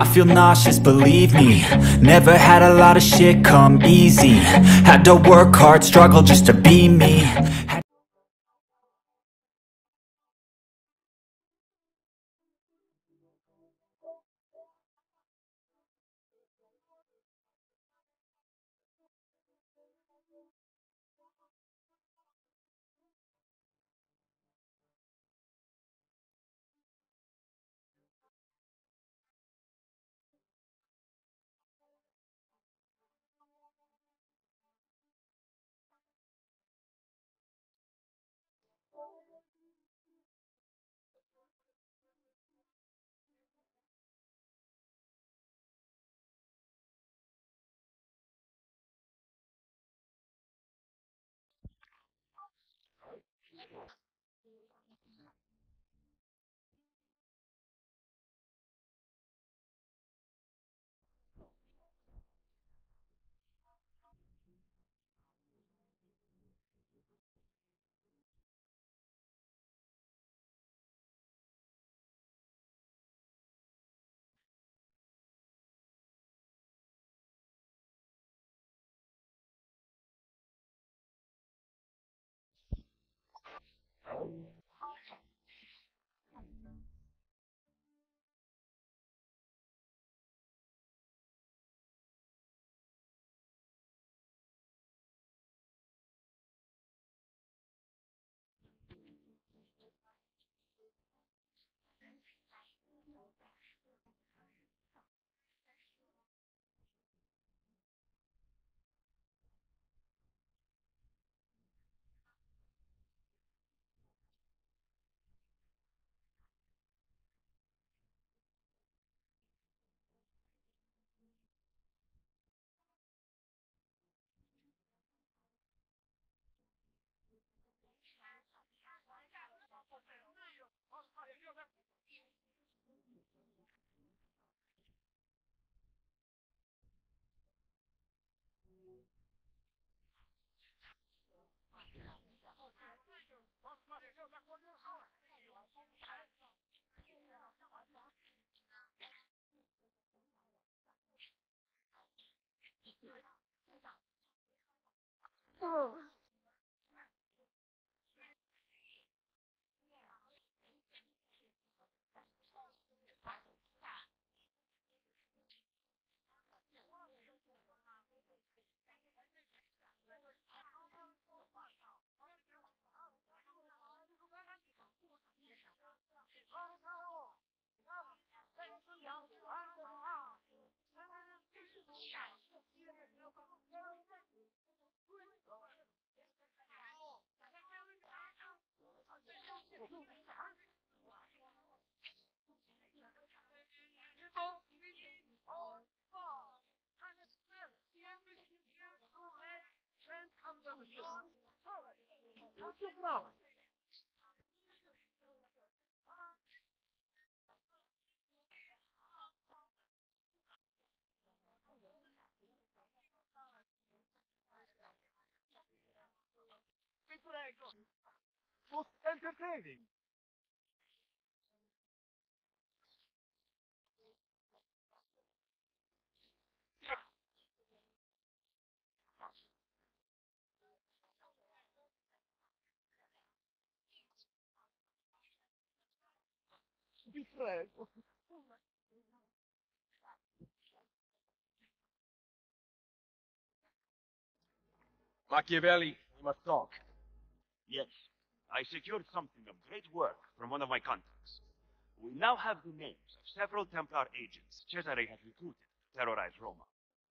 I feel nauseous, believe me. Never had a lot of shit come easy. Had to work hard, struggle just to be me. Machiavelli, we must talk. Yes, I secured something of great work from one of my contacts. We now have the names of several Templar agents Cesare has recruited to terrorize Roma.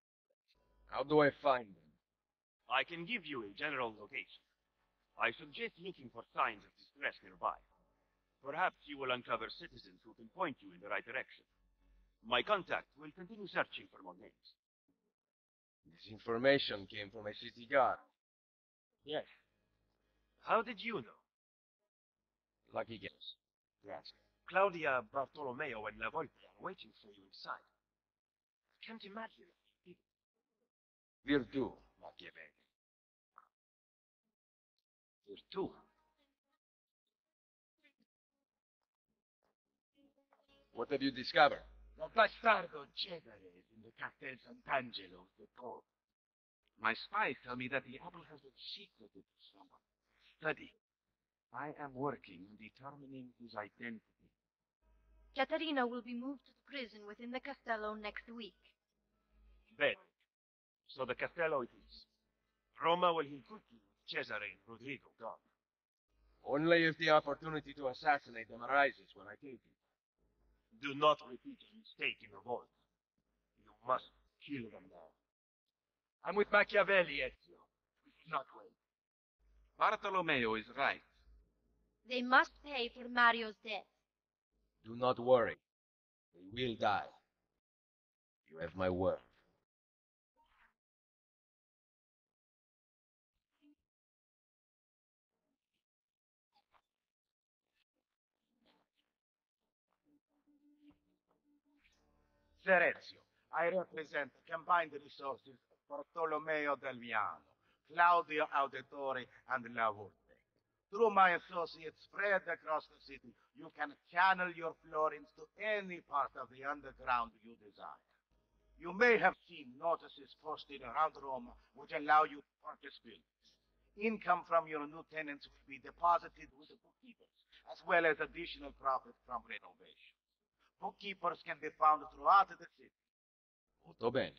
How do I find them? I can give you a general location. I suggest looking for signs of distress nearby. Perhaps you will uncover citizens who can point you in the right direction. My contact will continue searching for more names. This information came from a city guard. Yes. How did you know? Lucky guess. Yes. Claudia, Bartolomeo, and La Volpe are waiting for you inside. I can't imagine if you did. Virtù, Machiavelli. Virtù. What have you discovered? That bastardo Cesare is in the Castel Sant'Angelo with the Pope. My spies tell me that the apple has been secreted to someone. Study. I am working on determining his identity. Caterina will be moved to prison within the Castello next week. Bene. So the Castello it is. Roma will heal quickly with Cesare and Rodrigo gone. Only if the opportunity to assassinate them arises when I take it. Do not repeat a mistake in revolt. You must kill them now. I'm with Machiavelli, Ezio. We cannot wait. Bartolomeo is right. They must pay for Mario's death. Do not worry. They will die. You have my word. Ser Ezio, I represent the combined resources of Bartolomeo del Viano, Claudio Auditore, and La Volpe. Through my associates spread across the city, you can channel your florins to any part of the underground you desire. You may have seen notices posted around Rome which allow you to purchase buildings. Income from your new tenants will be deposited with the bookkeepers, as well as additional profit from renovation. Bookkeepers can be found throughout the city. Molto bene.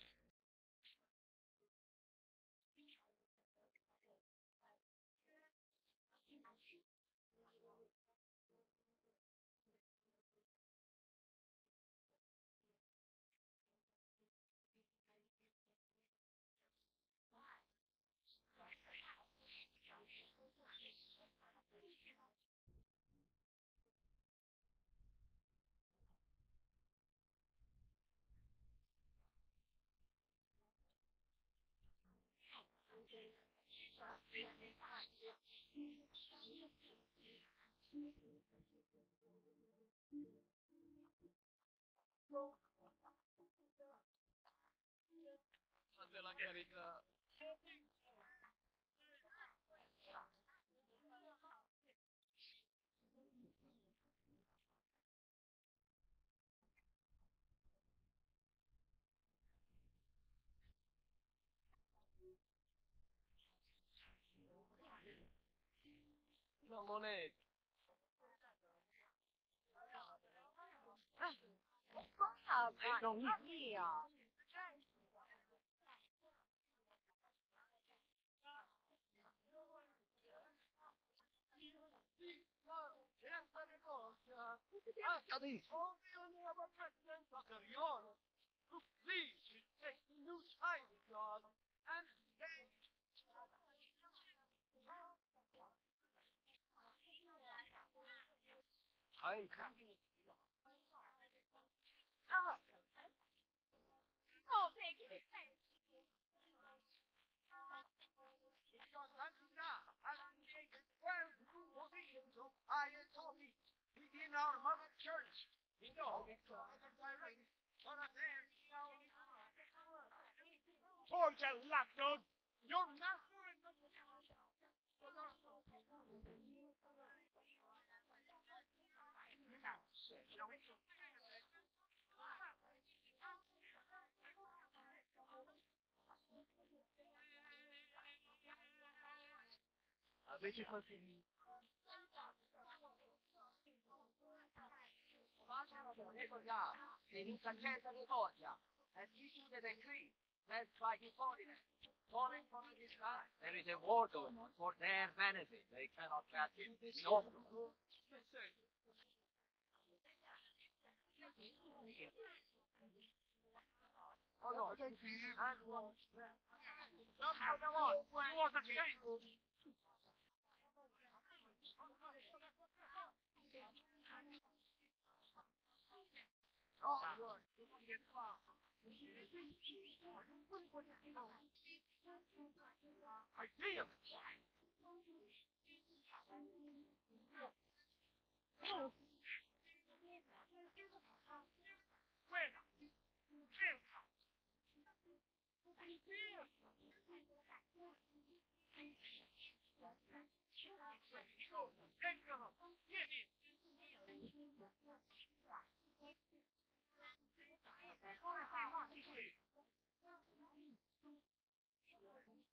There is a war going on for their benefit. They cannot catch it. No.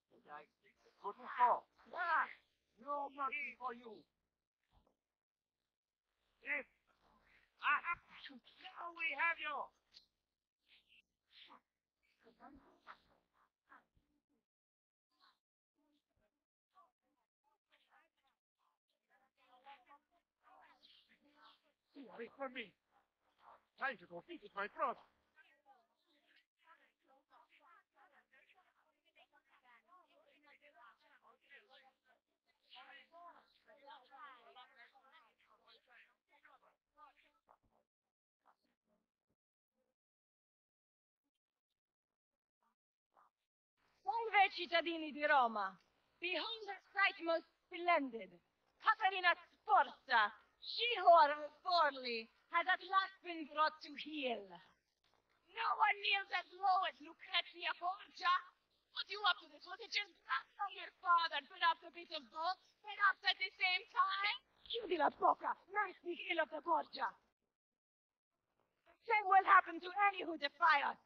Good call. Ah, no money for you. Yes. Now we have you. Wait for me. Time to go visit my brother. Salve cittadini di Roma! Behold a sight most splendid! Caterina Sforza, she-whore of Forli, has at last been brought to heel. No one kneels as low as Lucrezia Borgia. Put you up to this? Was it just grandpa your father, perhaps a bit of both, perhaps at the same time? Chiudi la bocca, nasty heel of the Borgia! Same will happen to any who defy us.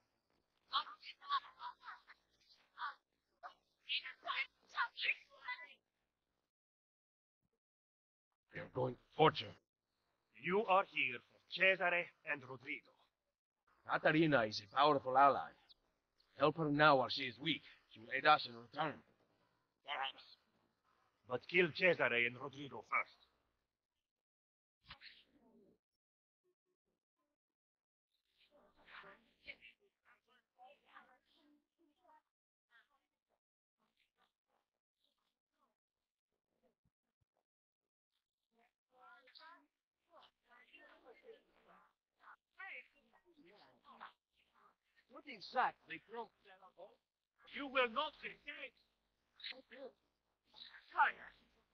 They're going to torture. You are here for Cesare and Rodrigo. Caterina is a powerful ally. Help her now while she is weak. She will aid us in return. Perhaps. But kill Cesare and Rodrigo first. What exactly broke that hole? You will not escape. Fire.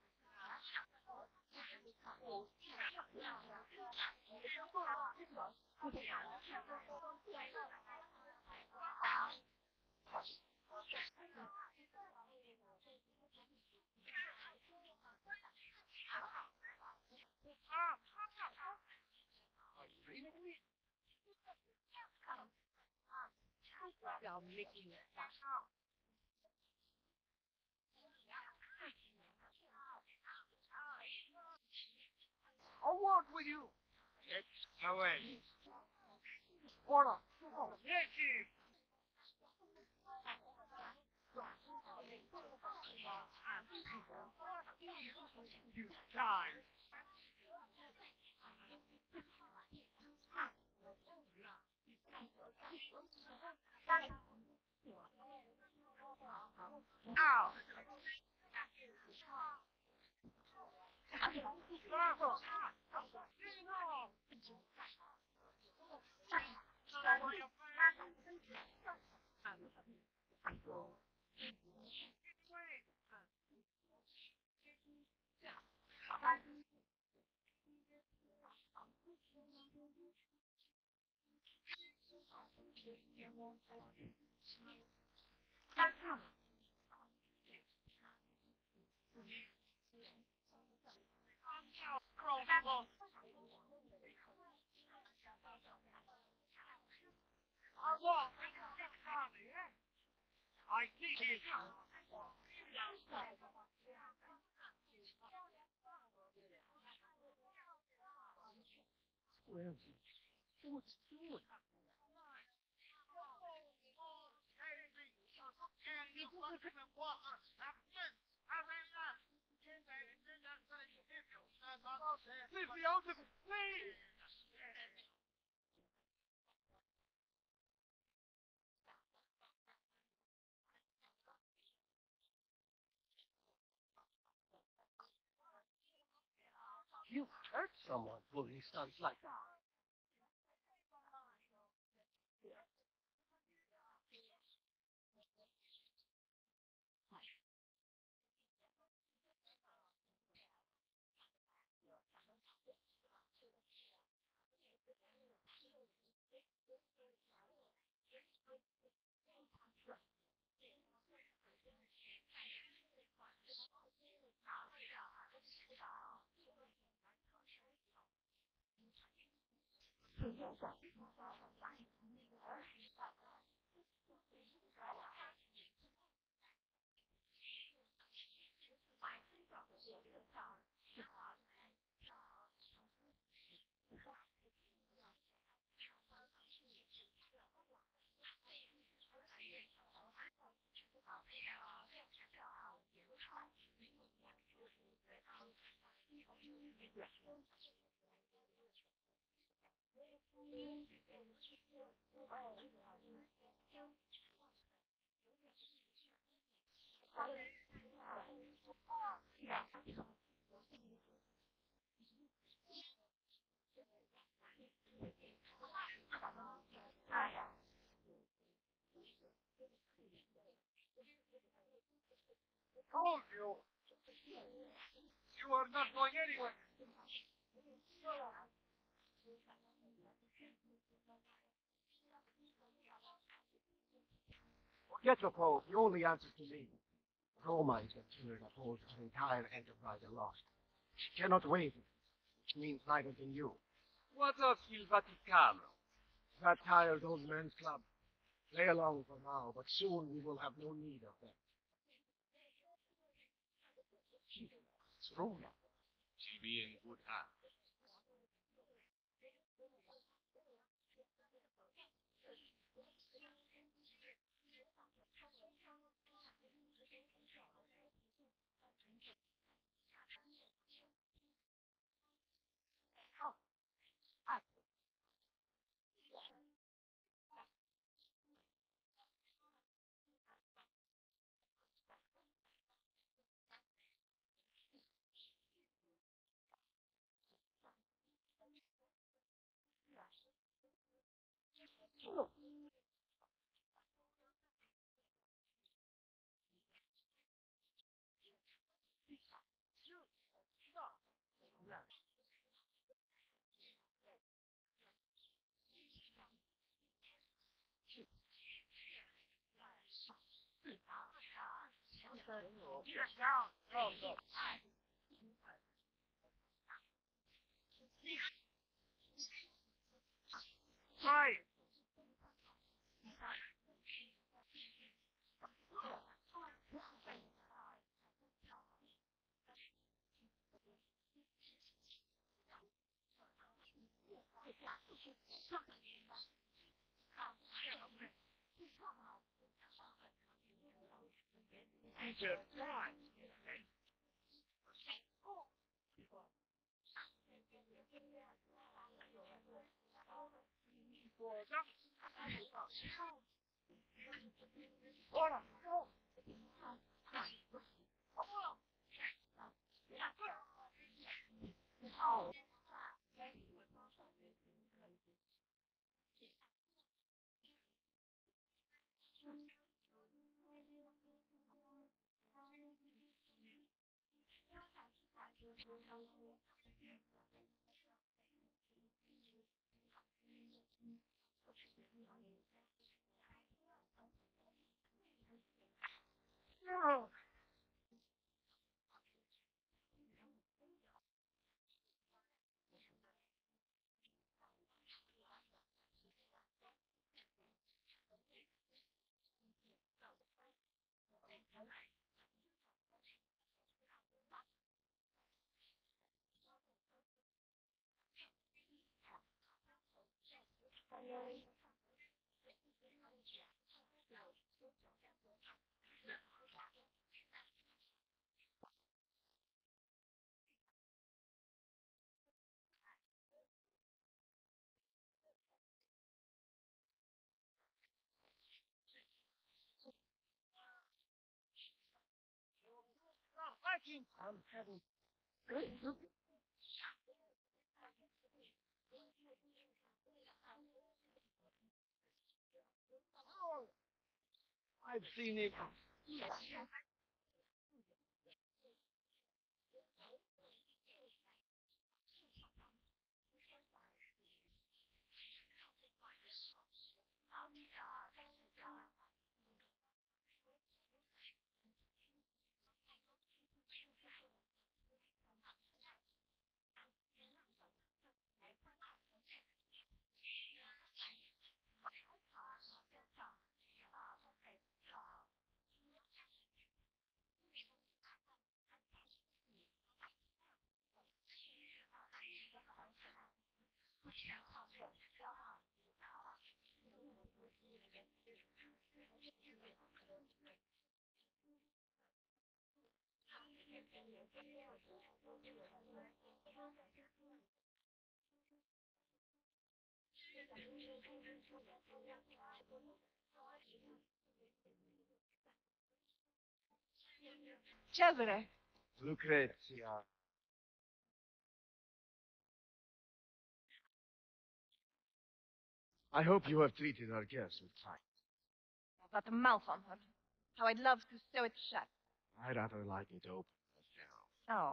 I'm making it. A word with you. Away. Order. Yes, chief. You die. Ow! I think he's what's doing? Leave me out of it, please! You hurt someone pulling stunts like that. Told you! You are not going anywhere! Forget your probe. The only answer to me. Roma is the killer that holds the entire enterprise aloft. She cannot waver, which means neither can you. What of Il Vaticano? That tired old man's club. Play along for now, but soon we will have no need of them. It's Roma. She'll be in good hands. Right! I'm having great look. I've seen it. Cesare. Lucrezia. I hope you have treated our guest with tact. Got a mouth on her. How I'd love to sew it shut. I'd rather like it open. Oh.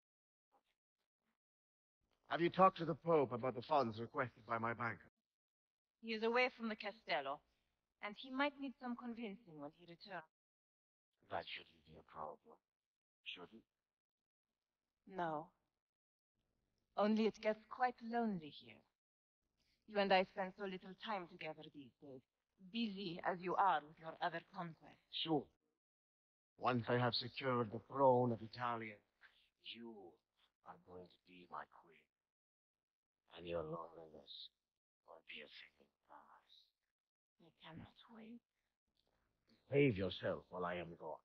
Have you talked to the Pope about the funds requested by my banker? He is away from the Castello, and he might need some convincing when he returns. That shouldn't be a problem. Shouldn't? No. Only it gets quite lonely here. You and I spend so little time together these days, busy as you are with your other conquests. Sure. Once I have secured the throne of Italia, you are going to be my queen. And your loneliness will be a thing of the past. I cannot wait. Save yourself while I am gone.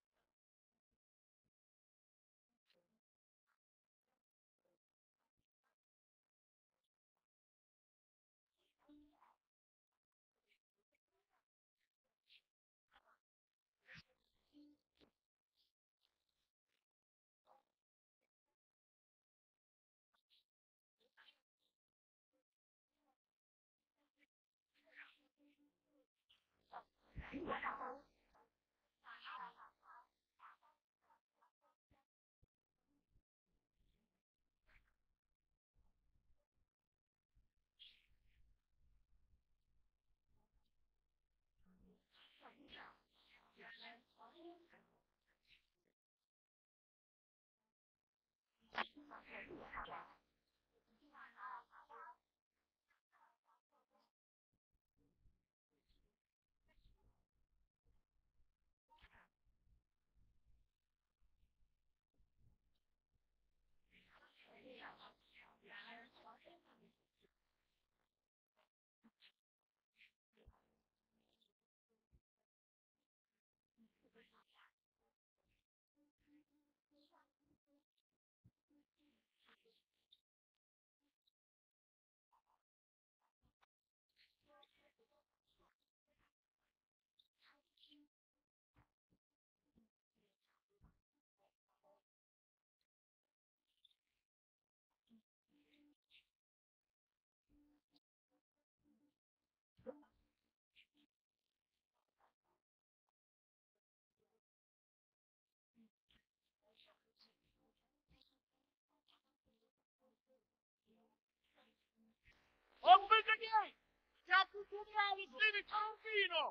Open the gate! Capitulare di Tarantino!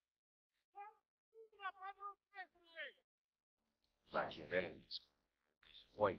Machiavelli's disappointed.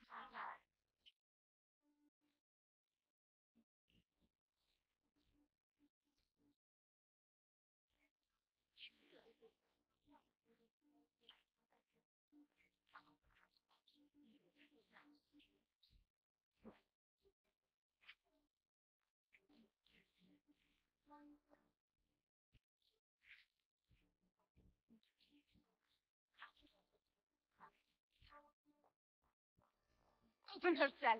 Open herself.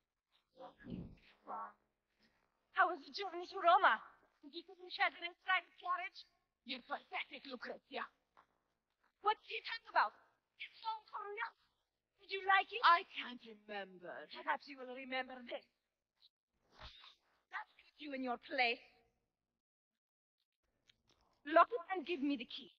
How was the journey to Roma? Did you sit in Cesare's private carriage? You're pathetic, Lucrezia. What did he talk about? His song for nuts. Did you like it? I can't remember. Perhaps you will remember this. That put you in your place. Lock it and give me the key.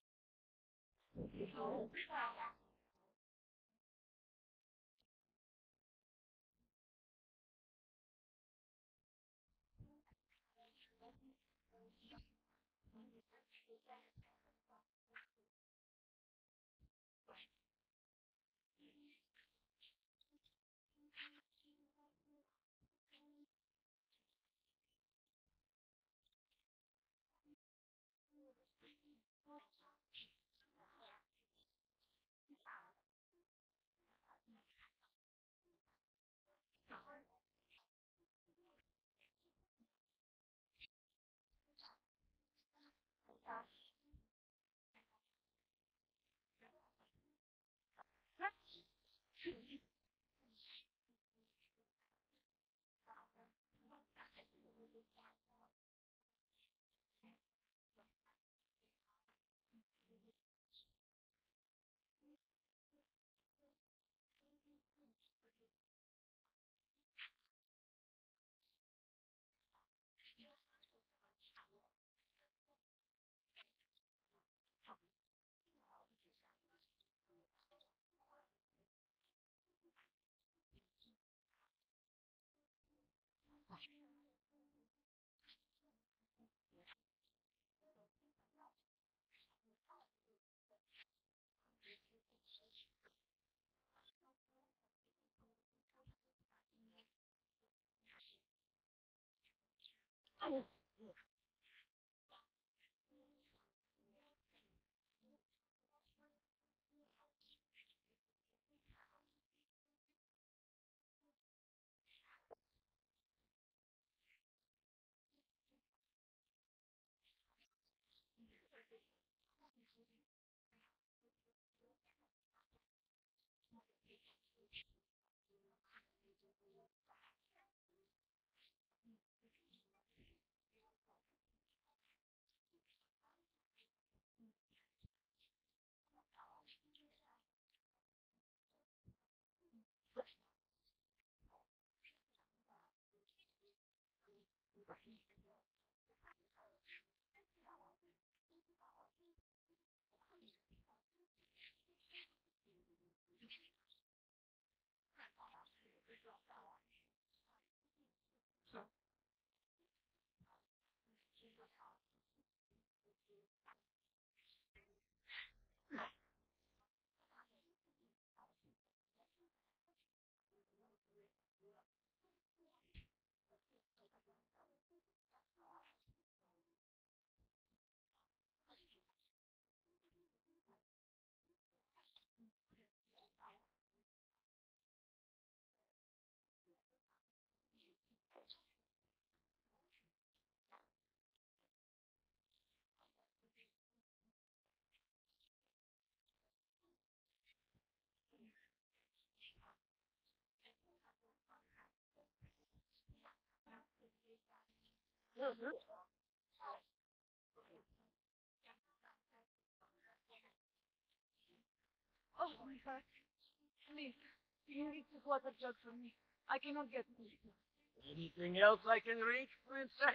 Oh, my heart. Please, you need the water jug for me. I cannot get it. Anything else I can reach, Princess?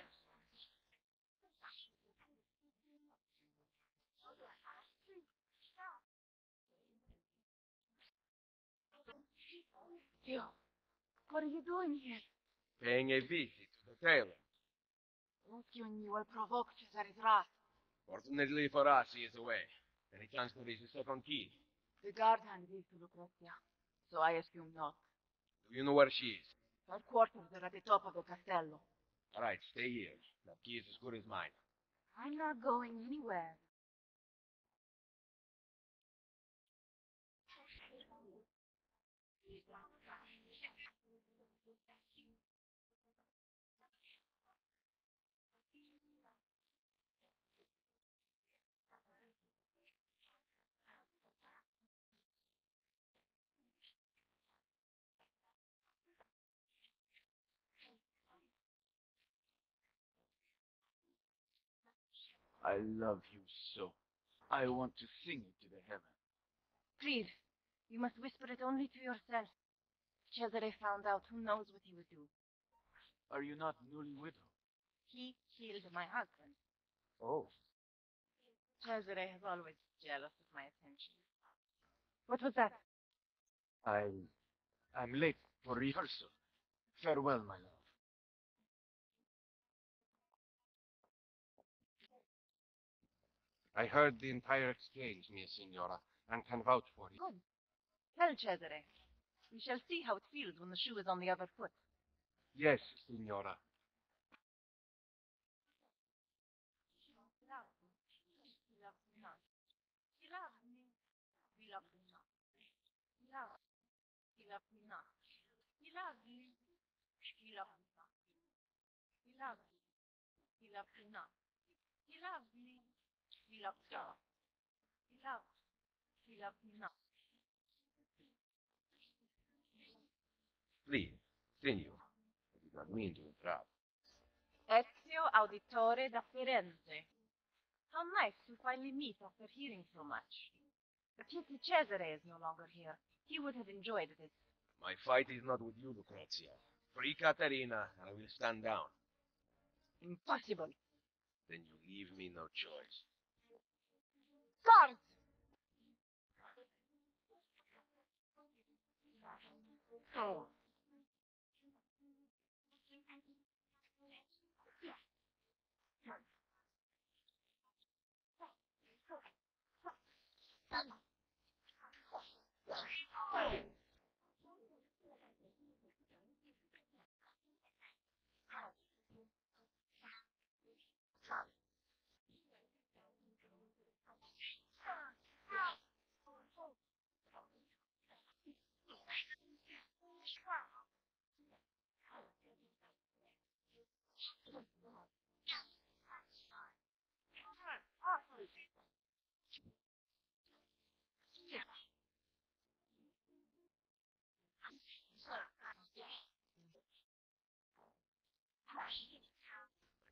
You, what are you doing here? Paying a visit to the tailor. Rescuing you will provoke Cesare's wrath. Fortunately for us, he is away. Any chance to reach the second key? The guard hand is to Lucrezia, so I assume not. Do you know where she is? Her quarters are at the top of the castello. All right, stay here. That key is as good as mine. I'm not going anywhere. I love you so. I want to sing it to the heavens. Please, you must whisper it only to yourself. Cesare found out, who knows what he would do. Are you not newly widowed? He killed my husband. Oh. Cesare has always been jealous of my attention. What was that? I'm late for rehearsal. Farewell, my love. I heard the entire exchange, mia signora, and can vouch for it. Good. Tell Cesare. We shall see how it feels when the shoe is on the other foot. Yes, signora. Please, continue. I did not mean to interrupt. Ezio Auditore da Firenze. How nice to finally meet after hearing so much. The pity Cesare is no longer here. He would have enjoyed this. My fight is not with you, Lucrezia. Free Caterina, and I will stand down. Impossible. Then you leave me no choice. Guards! Oh.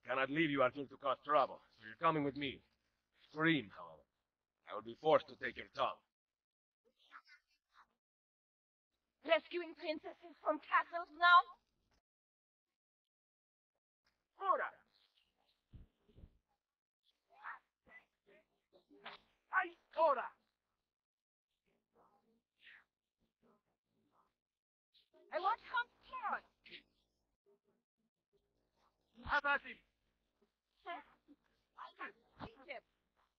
Cannot leave you until to cause trouble, so you're coming with me. Scream, however. I will be forced to take your tongue. Rescuing princesses from castles now? Ora! Ai, ora! I want some corn. Have at him! Eat him.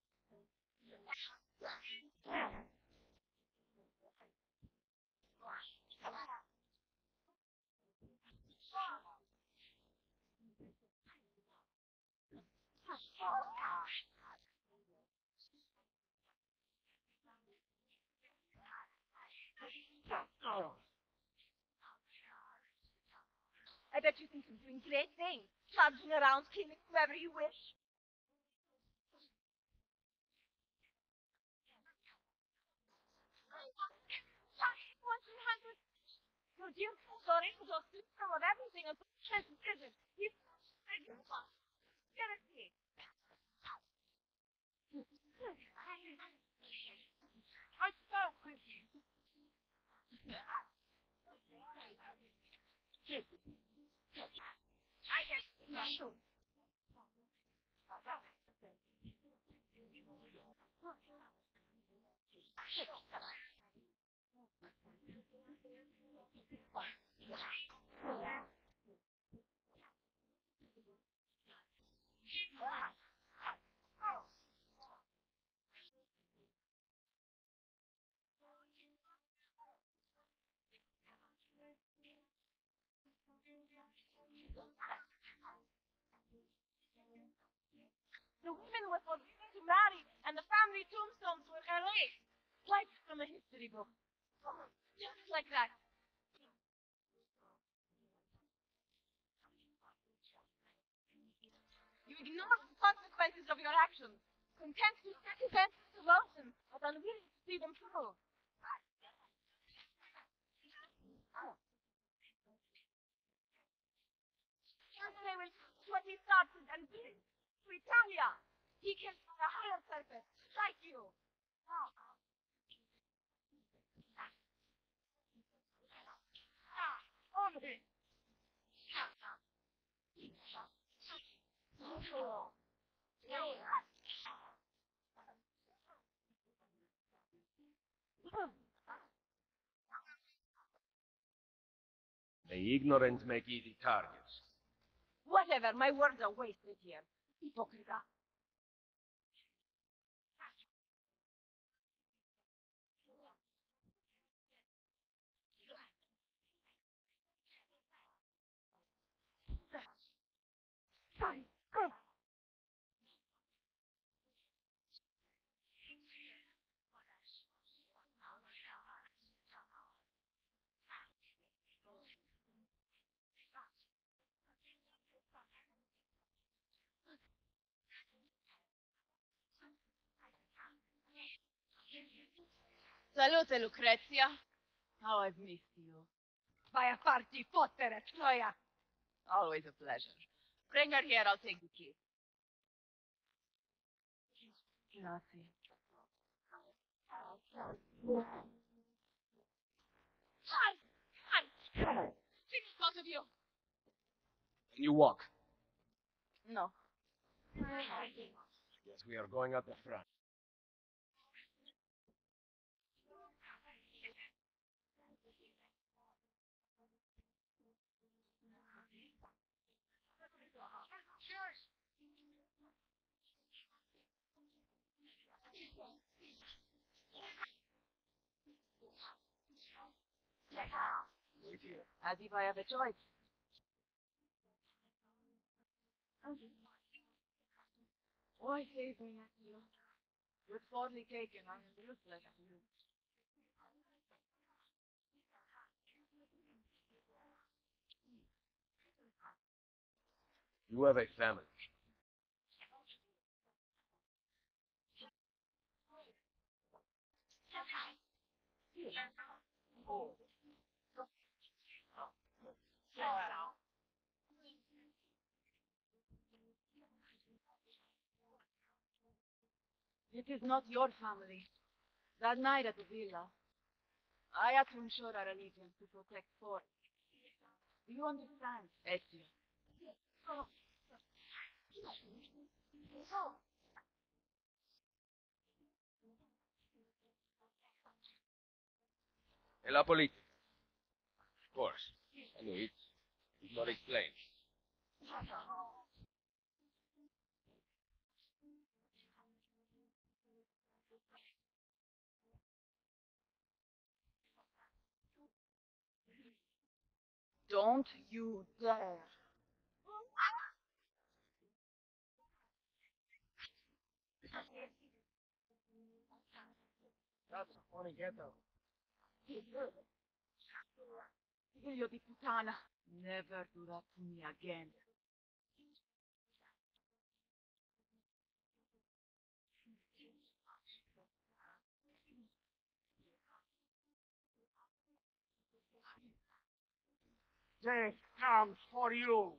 I bet you think you're doing great things, charging around, killing whoever you wish. Once you had your dear sorry was a system of everything and isn't. He's seriously. I stop with you! I guess you. The women were forbidden to marry, and the family tombstones were erased, like from a history book. Just like that. You ignore the consequences of your actions, content to sacrifice devotion, but unwilling to see them through. Cesare will do what he started and did to Italia. He can find a higher purpose, like you. Only. The ignorant make easy targets. Whatever, my words are wasted here. Hypocrite. Salute, Lucrezia. How I've missed you. By a party potter at Troia. Always a pleasure. Bring her here, I'll take the key. Grazie. Six both of you. Can you walk? No. Yes, we are going out the front. Wait here. As if I have a choice. Why save me at you? With Fordley taken, I am useless to you. You have a family. It is not your family. That night at the villa, I had to ensure our allegiance to protect Fort. Do you understand, Ezio? E la politica? Of course. I know it's not explained. Don't you dare. That's a funny ghetto. Figlio di puttana. Never do that to me again. This comes for you.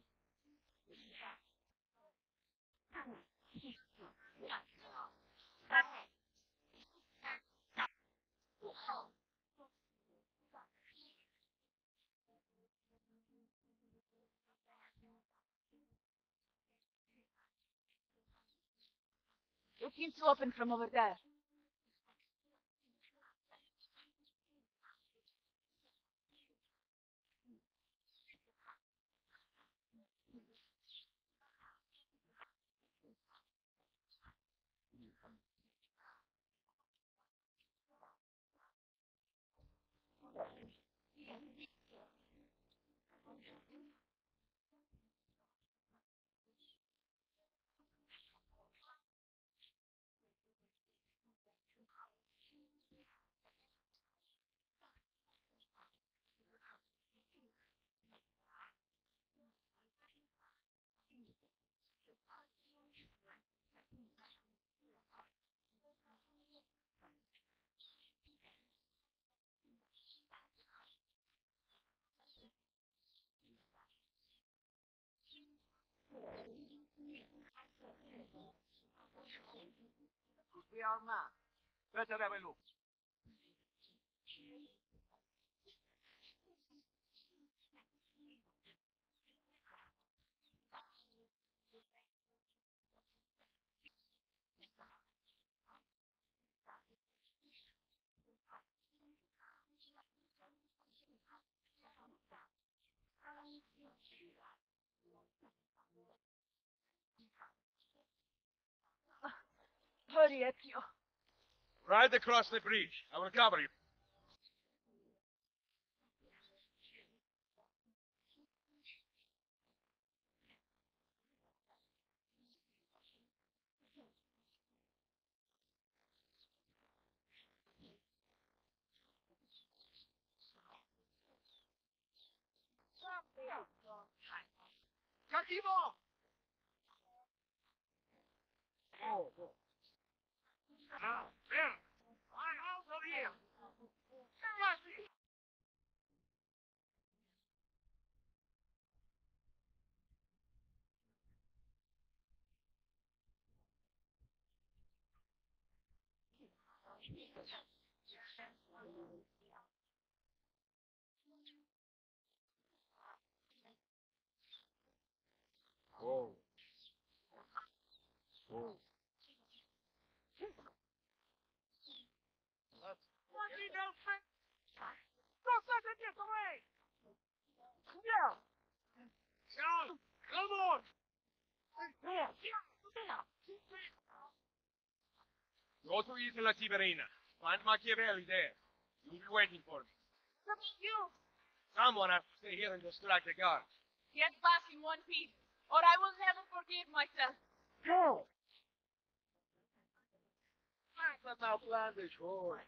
It seems to open from over there. We are not. Better have a look. Hurry, Ezio. Right across the bridge. I will cover you. Cattivo! Oh, oh. Now, there. I'm out of here. Oh. Oh. What you don't think? Don't let it get away! Yeah! Come! Come on! Go to Isola Tiberina. Find Machiavelli there. He'll be waiting for me. What about you? Someone has to stay here and distract the guards. Get back in one piece, or I will never forgive myself. Go! That's an outlandish horse.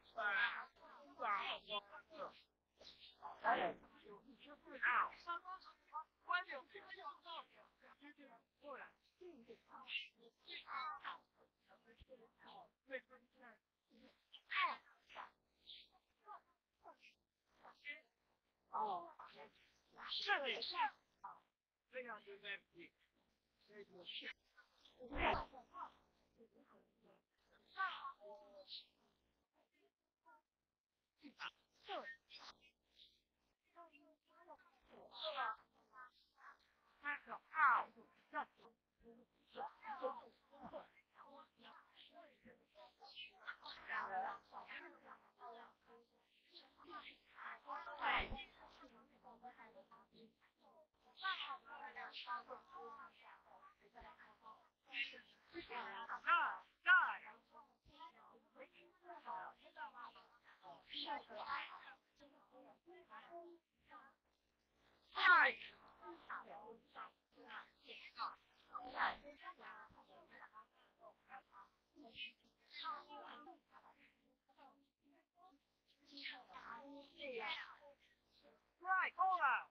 Right, hold on.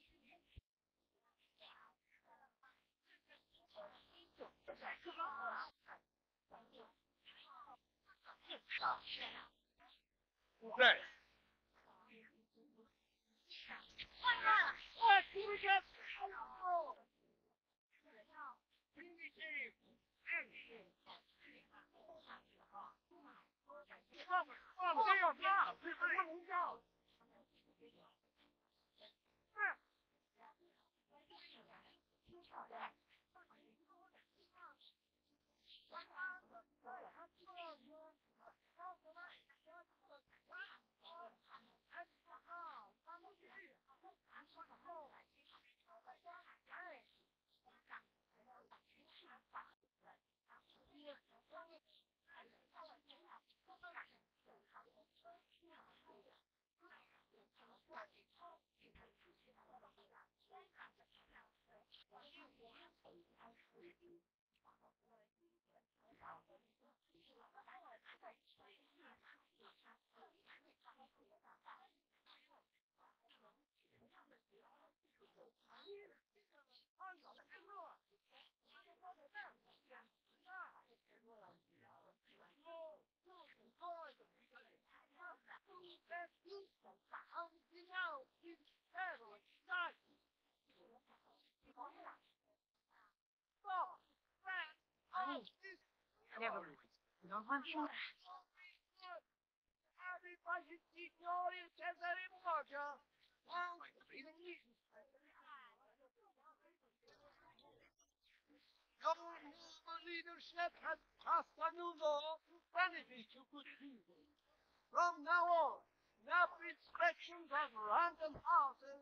There. Never mind. You don't want to? Everybody, signori, Cesare Borgia. Your noble leadership has passed a new law to benefit you good people. From now on, no inspections of random houses.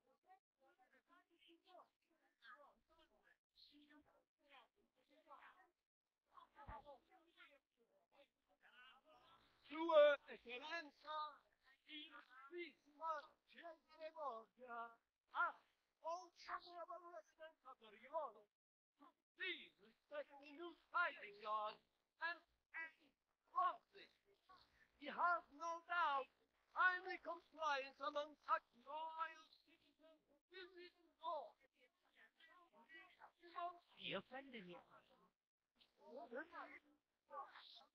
Sua Eccellenza, illustrissima Cesare Borgia, as honorable resident of the Rione, please respect the new fighting laws and promptly. He has no doubt timely compliance among such loyal citizens will be enforced. He offended me.